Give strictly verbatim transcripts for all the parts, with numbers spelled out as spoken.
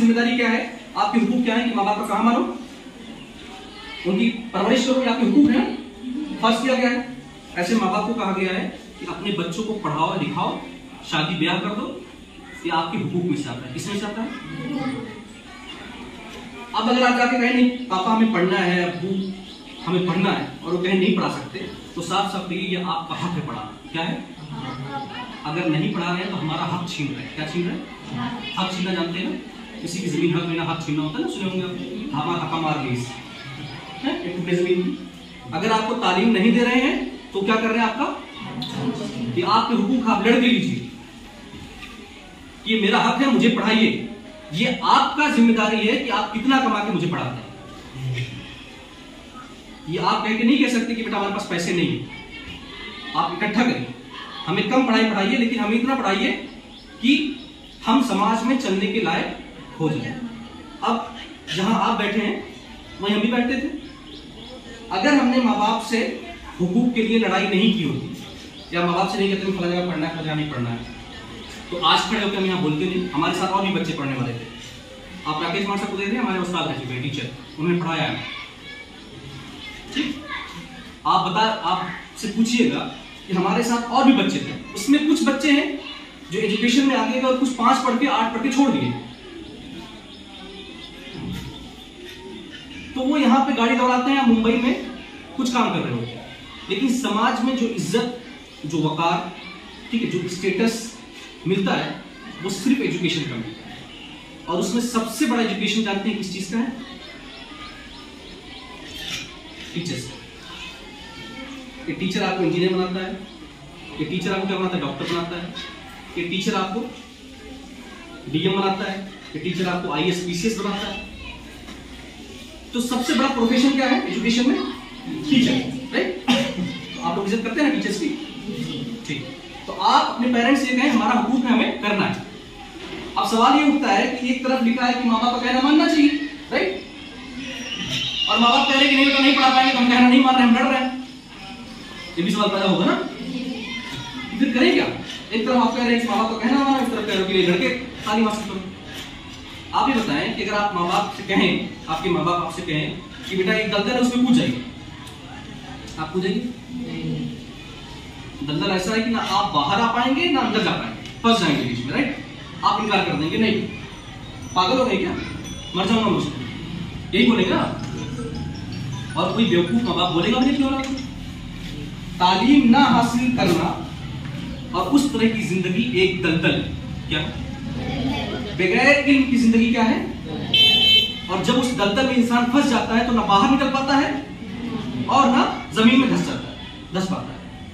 जिम्मेदारी क्या है, आपके हुकूक क्या है कि माँ बाप का कहा मानो, उनकी परवरिश करो, आपके हुकूक है, फर्ज किया गया है। ऐसे माँ बाप को कहा गया है कि अपने बच्चों को पढ़ाओ लिखाओ, शादी ब्याह कर दो, ये आपके हुकूक में से आता है। किसमें से आता है? अब अगर आप जाके कहें नहीं पापा हमें पढ़ना है, अब्बू हमें पढ़ना है, और वो कहें नहीं पढ़ा सकते, तो साफ साफ कहिए ये आपका हक है पढ़ाना। क्या है? अगर नहीं पढ़ा रहे हैं तो हमारा हक छीन रहे हैं। क्या छीन रहे हैं? हक छीनना जानते हैं ना, किसी की जमीन हक लेना, हक छीनना होता है ना, सुने होंगे आप, हमारा हक मार ली एक टुकड़े जमीन की। अगर आपको तालीम नहीं दे रहे हैं तो क्या कर रहे हैं? आपका कि आपके हुकूक आप लड़ के लीजिए, ये मेरा हक है, मुझे पढ़ाइए। ये आपका जिम्मेदारी है कि आप कितना कमा के मुझे पढ़ाते हैं। ये आप कह के नहीं कह सकते कि बेटा हमारे पास पैसे नहीं है, आप इकट्ठा करिए, हमें कम पढ़ाई पढ़ाइए, लेकिन हमें इतना पढ़ाइए कि हम समाज में चलने के लायक हो जाए। अब जहां आप बैठे हैं वहीं हम भी बैठते थे। अगर हमने माँ बाप से हुकूक के लिए लड़ाई नहीं की होती, या माँ बाप से नहीं कहते फला जगह पढ़ना है, फला जगह नहीं पढ़ना है, तो आज खड़े होकर हम यहाँ बोलते नहीं। हमारे साथ और भी बच्चे पढ़ने वाले थे। आप राकेश मास्टर को देख रहे हैं, हमारे उस्ताद रह चुके हैं, टीचर, उन्होंने पढ़ाया है। ठीक, आप बता, आपसे पूछिएगा कि हमारे साथ और भी बच्चे थे, उसमें कुछ बच्चे हैं जो एजुकेशन में आगे गए और कुछ पांच पढ़ के आठ पढ़ के छोड़ दिए। तो वो यहाँ पे गाड़ी दौड़ाते हैं, मुंबई में कुछ काम कर रहे होते हैं, लेकिन समाज में जो इज्जत, जो वकार, ठीक है, जो स्टेटस मिलता है वो सिर्फ एजुकेशन का मिलता है। और उसमें सबसे बड़ा एजुकेशन जानते हैं किस चीज का है? टीचर्स का। ये टीचर आपको इंजीनियर बनाता है, ये टीचर आपको क्या बनाता है? डॉक्टर बनाता है, ये टीचर आपको डीएम बनाता है, ये टीचर आपको आईएएस पीसीएस बनाता है। तो सबसे बड़ा प्रोफेशन क्या है एजुकेशन में? Teacher, right? तो आप लोग इज्जत करते हैं ना टीचर्स की? ठीक। तो आप अपने पेरेंट्स से कहें हमारा हुकूक है, हमें करना है। अब सवाल ये उठता है कि एक तरफ लिखा है कि माँ बाप का कहना मानना चाहिए, राइट? और माँ बाप कह रहे हैं कि नहीं बेटा नहीं पढ़ा पाएंगे, तो हम कहना नहीं मान रहे, हम लड़ रहे हैं। ये भी सवाल पैदा होगा ना, फिर करें क्या? एक तरफ आप कह रहे हैं कि माँ बाप का कहना मानो, एक तरफ कह रहे हो कि लड़के तालीम हासिल करो। आप ये बताएं कि अगर आप माँ बाप से कहें, आपके माँ बाप आपसे कहें कि बेटा एक दलदल है उसमें कूद जाइए, आप कूदेंगे? दलदल ऐसा है कि ना आप बाहर आ पाएंगे ना अंदर जा पाएंगे, फंस जाएंगे बीच में, राइट? आप इनकार कर देंगे, नहीं पागल हो गए क्या, मर जाऊंगा मुझसे, यही बोलेंगे ना। और कोई बेवकूफ माँ बाप बोलेगा मुझे क्यों? तालीम ना हासिल करना और उस तरह की जिंदगी एक दलदल, क्या बगैर इल्म की जिंदगी क्या है? और जब उस दलदल में इंसान फंस जाता है तो ना बाहर निकल पाता है और ना जमीन में धंस जाता है, धंस पाता है।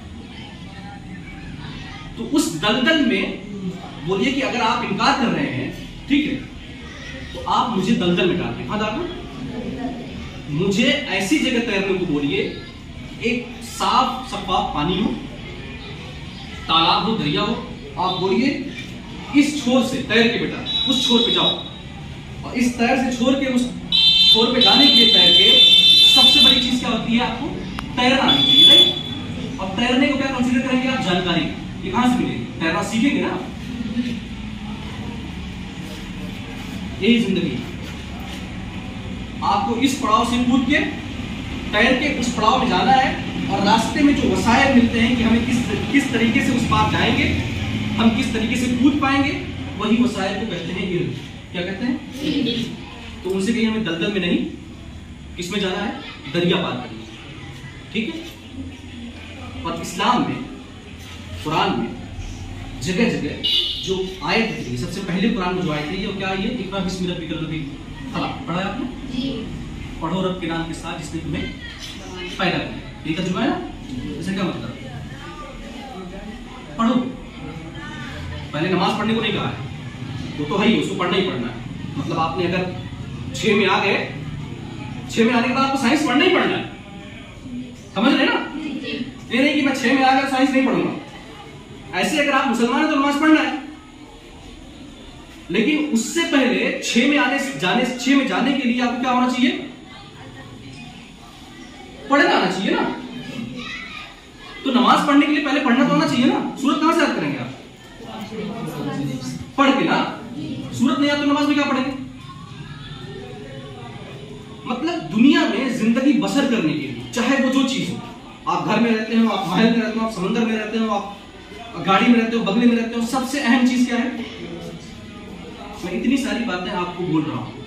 तो उस दलदल में बोलिए कि अगर आप इनकार कर रहे हैं, ठीक है, तो आप मुझे दलदल में डालिए। हाँ डालना, मुझे ऐसी जगह तैरने को बोलिए, एक साफ शफाफ पानी हो, तालाब हो, दरिया हो, आप बोलिए इस छोर से तैर के बेटा उस छोर पे जाओ, और इस तैर से छोर के उस छोर पे जाने के लिए तैर के सबसे बड़ी चीज क्या होती है? आपको तैरना आनी चाहिए, राइट? और तैरने को क्या कंसीडर करेंगे आप? जानकारी। ये कहां से मिलेगी? तैरना सीखेंगे ना। यही जिंदगी है। आपको इस पड़ाव से कूद के तैर के उस पड़ाव में जाना है, और रास्ते में जो वसाइल मिलते हैं कि हमें किस किस तरीके से उस पार जाएंगे, हम किस तरीके से कूद पाएंगे, वही वसाइल को कहते हैं इल्म। क्या कहते हैं? तो उनसे कहीं हमें दलदल में नहीं, किसमें जाना है? दरिया पार करना, ठीक है? और इस्लाम में, कुरान में जगह जगह जो आयत है, सबसे पहले कुरान में जो आयत है, ये क्या है? इकरा बिस्मिल्लाह रब्बिकल लज़ी खलक़। पढ़ा आपने? जी। पढ़ो रब के नाम के साथ जिसने तुम्हें पैदा किया। ये तर्जुमा है ना? इसका क्या मतलब? पढ़ो। पहले नमाज पढ़ने को नहीं कहा है, वो तो है ही, उसको पढ़ना ही पढ़ना है। मतलब आपने अगर छह में आ गए, छह में आने के बाद आपको साइंस पढ़ना ही पढ़ना है, समझ रहे ना? ये नहीं कि मैं छह में आ गया साइंस नहीं पढ़ूंगा। ऐसे अगर आप मुसलमान हैं तो नमाज पढ़ना है, लेकिन उससे पहले छह में आने जाने छह में जाने के लिए आपको क्या होना चाहिए? पढ़ना आना चाहिए ना। तो नमाज पढ़ने के लिए पहले पढ़ना तो आना चाहिए ना। सूरत कहां से याद करेंगे आप? पढ़ के ना। सूरत नहीं याद तो नमाज में क्या पढ़ेंगे? मतलब दुनिया में जिंदगी बसर करने के लिए, चाहे वो जो चीज हो, आप घर में रहते हो, आप महल में रहते हो, आप समंदर में रहते हो, आप गाड़ी में रहते हो, बंगले में रहते हो, सबसे अहम चीज क्या है? मैं इतनी सारी बातें आपको बोल रहा हूं,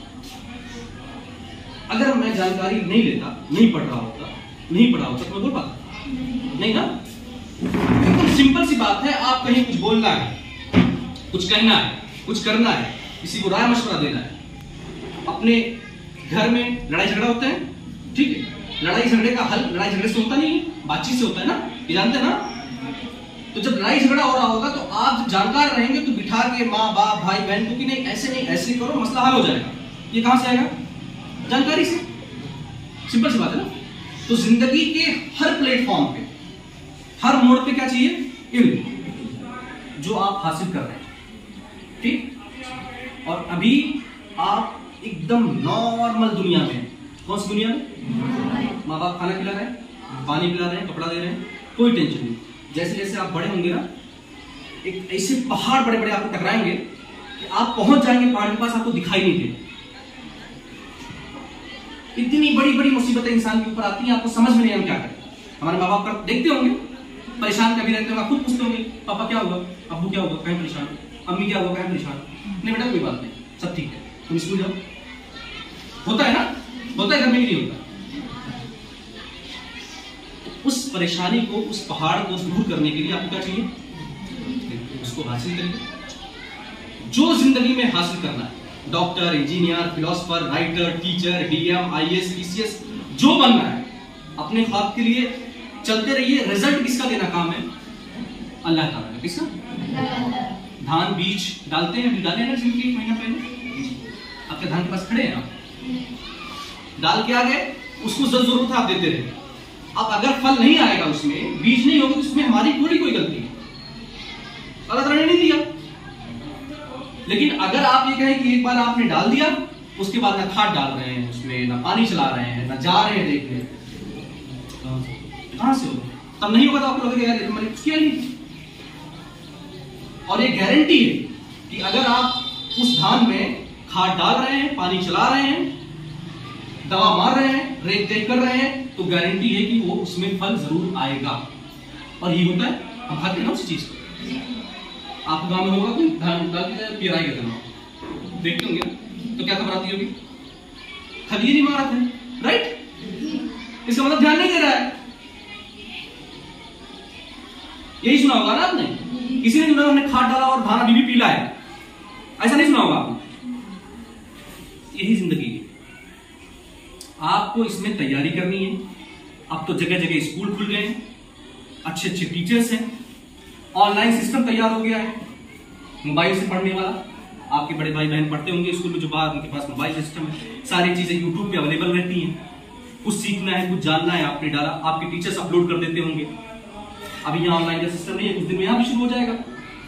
अगर मैं जानकारी नहीं लेता, नहीं पढ़ रहा होता, नहीं पढ़ा होता तो मैं बोल पाता नहीं ना। बिल्कुल सिंपल सी बात है, आप कहीं कुछ बोलना है, कुछ कहना है, कुछ करना है, किसी को राय मशवरा देना है, अपने घर में लड़ाई झगड़ा होते हैं, ठीक है, लड़ाई झगड़े का हल लड़ाई झगड़े से होता नहीं है, बातचीत से होता है ना, ये जानते हैं ना। तो जब लड़ाई झगड़ा हो रहा होगा तो आप जानकार रहेंगे तो बिठा के माँ बाप भाई बहन को कि नहीं ऐसे नहीं ऐसे करो, मसला हल हो जाएगा। ये कहां से आएगा? जानकारी से। सिंपल सी बात है ना। तो जिंदगी के हर प्लेटफॉर्म पे, हर मोड़ पे क्या चाहिए? इल्म, जो आप हासिल कर रहे हैं, ठीक। और अभी आप एकदम नॉर्मल दुनिया में। कौन सी दुनिया में? माँ बाप खाना खिला रहे हैं, पानी पिला रहे हैं, कपड़ा दे रहे हैं, कोई टेंशन नहीं। जैसे जैसे आप बड़े होंगे ना, एक ऐसे पहाड़ बड़े बड़े आपको टकराएंगे कि आप पहुंच जाएंगे पहाड़ के पास, आपको दिखाई नहीं देगा। इतनी बड़ी बड़ी मुसीबतें इंसान के ऊपर आती हैं, आपको समझ में नहीं हम क्या करें। हमारे माँ बाप कर देखते होंगे, परेशान कभी रहते होंगे, खुद पूछते होंगे पापा क्या हुआ, अब्बू क्या हुआ, कहीं परेशान, अम्मी क्या हुआ, कहीं परेशान। नहीं बेटा कोई बात नहीं, सब ठीक है, तुम स्कूल जाओ। होता है ना, होता है, घर में भी नहीं होता। उस परेशानी को, उस पहाड़ को दूर करने के लिए आपको क्या चाहिए? उसको हासिल करिए। जो जिंदगी में हासिल करना है, doctor, engineer, philosopher, writer, teacher, DM, IAS, PCS, जो बनना है, अपने ख्वाब के लिए चलते रहिए। रिजल्ट किसका देना काम है? अल्लाह ताला का। किसका? धान बीज डालते हैं, डाले हैं ना जिनकी एक महीना पहले, आपके धान के पास खड़े हैं, आप डाल के आ गए, उसको जब जरूरत है आप देते रहे। अब अगर फल नहीं आएगा, उसमें बीज नहीं होगा, तो उसमें हमारी थोड़ी कोई गलती है, अल्लाह ताला ने नहीं दिया। लेकिन अगर आप ये कहें कि एक बार आपने डाल दिया, उसके बाद ना खाद डाल रहे हैं उसमें, ना पानी चला रहे हैं, ना जा रहे हैं देखने, कहां से होगा? तब नहीं होगा तो आपको लगेगा यार मैंने कुछ किया नहीं। और ये गारंटी है कि अगर आप उस धान में खाद डाल रहे हैं, पानी चला रहे हैं, दवा मार रहे हैं, रेख देख कर रहे हैं, तो गारंटी है कि वो उसमें फल जरूर आएगा। और ये होता है, हम खाते हैं ना उस चीज को। आपके गांव में होगा कोई धान डाल के पिराई करते हैं, देखते होंगे तो क्या खबर आती होगी? खलीरी इमारत है, राइट? इसका मतलब ध्यान नहीं दे रहा है। यही सुना होगा ना आपने, किसी ने सुना हमने खाद डाला और धान अभी भी पीला है, ऐसा नहीं सुना होगा आपने। यही जिंदगी है, आपको इसमें तैयारी करनी है। अब तो जगह जगह स्कूल खुल गए हैं, अच्छे अच्छे टीचर्स हैं, ऑनलाइन सिस्टम तैयार हो गया है, मोबाइल से पढ़ने वाला। आपके बड़े भाई बहन पढ़ते होंगे स्कूल में, जो बाहर उनके पास मोबाइल सिस्टम है, सारी चीजें यूट्यूब पे अवेलेबल रहती हैं। कुछ सीखना है, कुछ जानना है, आपने डाला, आपके टीचर्स अपलोड कर देते होंगे। अभी यहाँ ऑनलाइन का सिस्टम नहीं है, कुछ दिन में यहाँ भी शुरू हो जाएगा।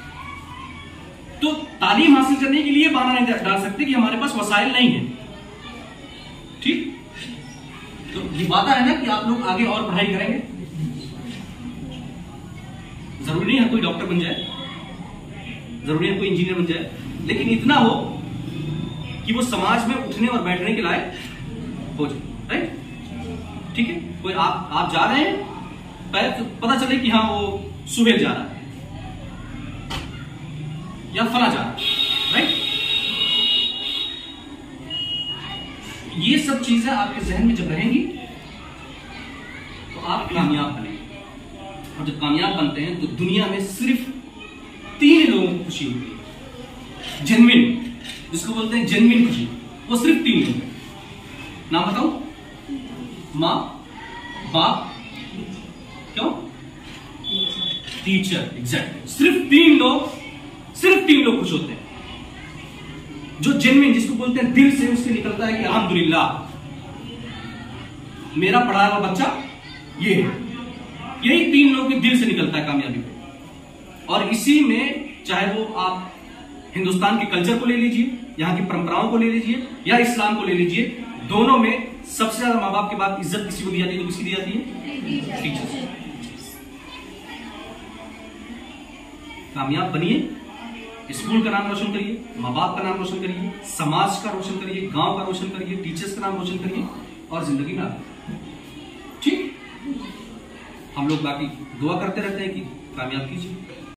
तो तालीम हासिल करने के लिए बहाना नहीं डाल सकते कि हमारे पास वसाइल नहीं है, ठीक? तो ये वादा है ना कि आप लोग आगे और पढ़ाई करेंगे। जरूरी नहीं है कोई डॉक्टर बन जाए, जरूरी है कोई इंजीनियर बन जाए, लेकिन इतना हो कि वो समाज में उठने और बैठने के लायक हो जाए, राइट? ठीक है, कोई आप आप जा रहे हैं, पता चले कि हाँ वो सुहेल जा रहा है या फला जा रहा है, राइट? ये सब चीजें आपके जहन में जब रहेंगी तो आप कामयाब बनेंगे। और जब कामयाब बनते हैं तो दुनिया में सिर्फ तीन लोगों को खुशी होती है, जेन्युइन, जिसको बोलते हैं जेन्युइन खुशी, वो सिर्फ तीन लोग हैं। नाम बताऊं? माँ, बाप, क्यों? Teacher, exact. सिर्फ तीन लोग, सिर्फ तीन लोग खुश होते हैं। जो जेन्युइन, जिसको बोलते हैं दिल से उससे निकलता है कि अल्हम्दुलिल्लाह मेरा पढ़ाया हुआ बच्चा ये है, यही तीन लोग के दिल से निकलता है कामयाबी पे। और इसी में चाहे वो आप हिंदुस्तान के कल्चर को ले लीजिए, यहाँ की परंपराओं को ले लीजिए, या इस्लाम को ले लीजिए, दोनों में सबसे ज्यादा माँ बाप के बाद इज्जत किसी को दी जाती है? तो किसकी दी जाती है? टीचर्स। कामयाब बनिए, स्कूल का नाम रोशन करिए, माँ बाप का नाम रोशन करिए, समाज का रोशन करिए, गांव का रोशन करिए, टीचर्स का नाम रोशन करिए और जिंदगी में आगे। ठीक, हम लोग बाकी दुआ करते रहते हैं कि कामयाब कीजिए।